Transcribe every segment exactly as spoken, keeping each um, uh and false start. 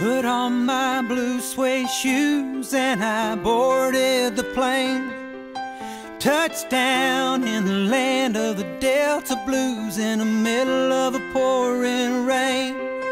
Put on my blue suede shoes and I boarded the plane. Touchdown in the land of the Delta Blues in the middle of a pouring rain.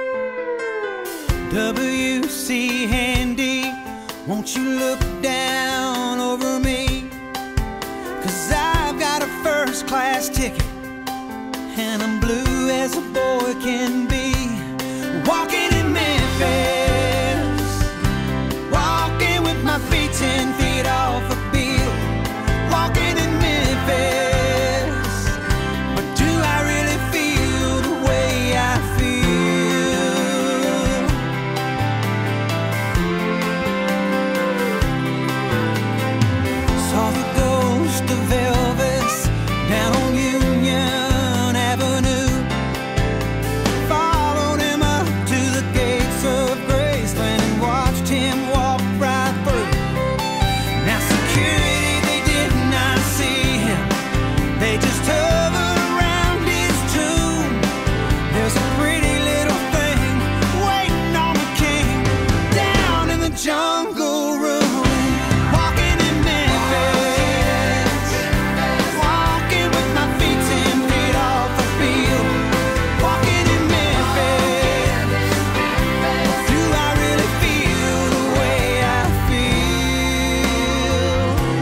W C Handy, won't you look down over me? 'Cause I've got a first class ticket and I'm blue as a boy can be. Walking in Memphis, walking with my feet ten feet off a bill. Walking in Memphis, but do I really feel the way I feel? Saw the ghost of Elvis down on Union Avenue. Followed him up to the gates of Graceland and watched him walk right through. Now security, they did not see him, they just hovered around his tomb. There's a pretty little thing waiting on the king down in the jungle room. Walking in Memphis, walking with my feet ten feet off the field. Walking in Memphis, do I really feel the way I feel?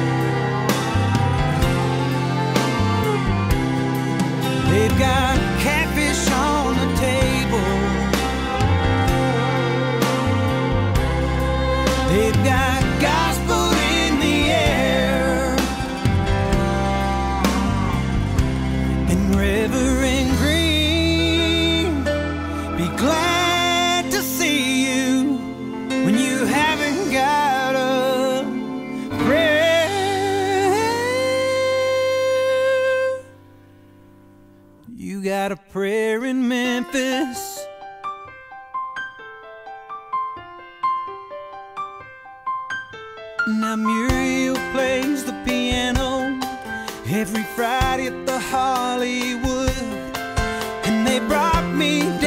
They've got catfish on the table, they've got gospel in the air, and Reverend Green, be glad to see you when you haven't got a prayer. You got a prayer in Memphis. Now Muriel plays the piano every Friday at the Hollywood, and they brought me